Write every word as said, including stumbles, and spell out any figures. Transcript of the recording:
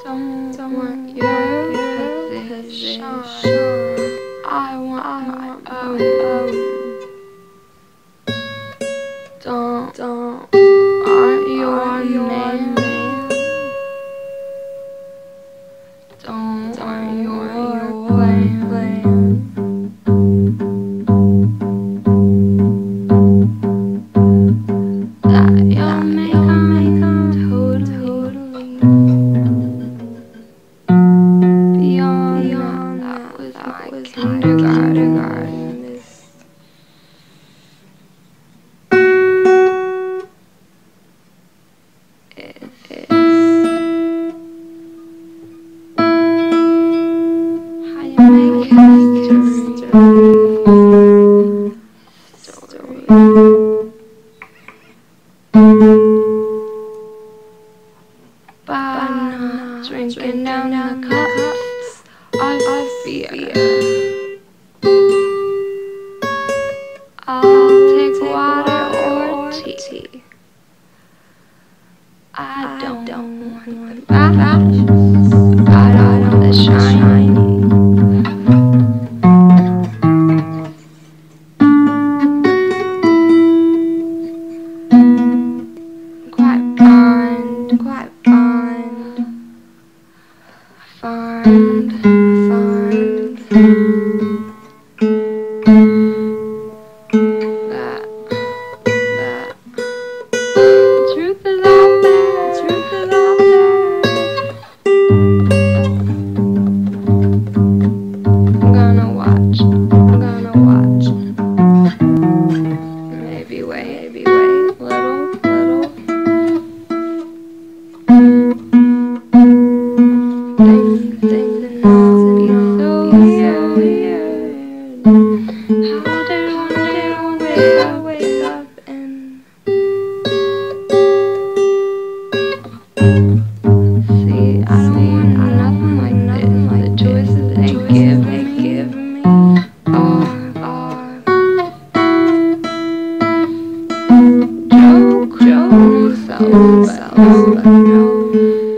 don't want your position. I want my own. Don't, don't want your name. Don't want your blame. That you'll make them totally beyond, beyond that was that my kindergarten. It is how you make history. Story. By not drinking down the cups of fear. I'll take water or tea. I don't, don't want the baths. I don't want the shiny. Quite fine, quite fine. Find, find that, that the truth is out there, the truth is out there. I'm gonna watch, I'm gonna watch. Maybe wait, maybe wait, little, little. Things, things and all be so weird. How did one day wake up, wake up and see, I don't want nothing like nothing like the choices they give, they give me are, are joke, joke themselves, but no.